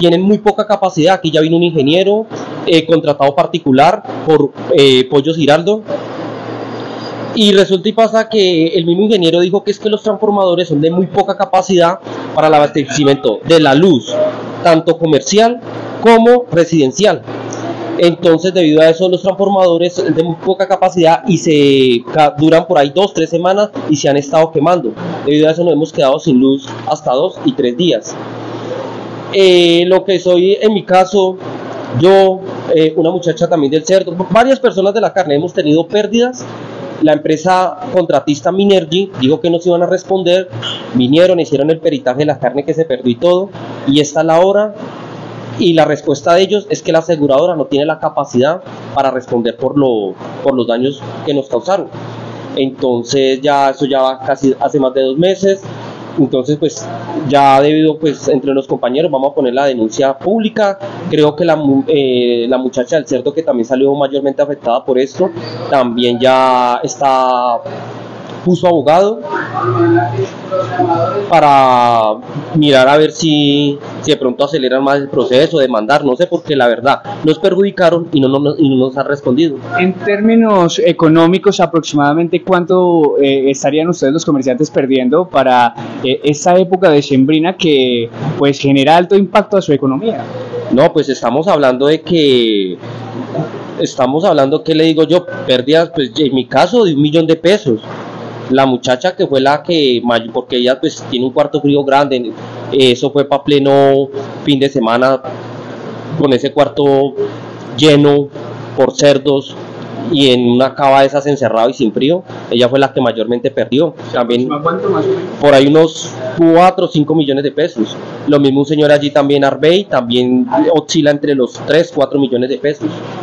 tienen muy poca capacidad. Aquí ya vino un ingeniero contratado particular por Pollos Giraldo, y resulta y pasa que el mismo ingeniero dijo que es que los transformadores son de muy poca capacidad para el abastecimiento de la luz, tanto comercial como residencial. Entonces, debido a eso, los transformadores son de muy poca capacidad y se duran por ahí 2-3 semanas y se han estado quemando. Debido a eso nos hemos quedado sin luz hasta 2 y 3 días. Lo que soy, en mi caso, yo, una muchacha también del cerdo, varias personas de la carne hemos tenido pérdidas. La empresa contratista Minergy dijo que nos iban a responder, vinieron, hicieron el peritaje de la carne que se perdió y todo, y esta es la hora, y la respuesta de ellos es que la aseguradora no tiene la capacidad para responder por los daños que nos causaron. Entonces ya eso ya va casi hace más de 2 meses. Entonces pues ya debido, pues entre los compañeros vamos a poner la denuncia pública. Creo que la muchacha del cerdo, que también salió mayormente afectada por esto, también ya puso abogado para mirar a ver si de pronto aceleran más el proceso, demandar, no sé, porque la verdad nos perjudicaron y no nos han respondido. En términos económicos, aproximadamente ¿cuánto estarían ustedes los comerciantes perdiendo para esta época decembrina que pues genera alto impacto a su economía? No, pues estamos hablando, ¿qué le digo yo? Pérdidas, pues en mi caso, de 1 millón de pesos. La muchacha que fue la que, porque ella pues tiene un cuarto frío grande, eso fue para pleno fin de semana, con ese cuarto lleno por cerdos y en una cava de esas encerrado y sin frío, ella fue la que mayormente perdió. También por ahí unos 4 o 5 millones de pesos. Lo mismo un señor allí también, Arbey, también oscila entre los 3-4 millones de pesos.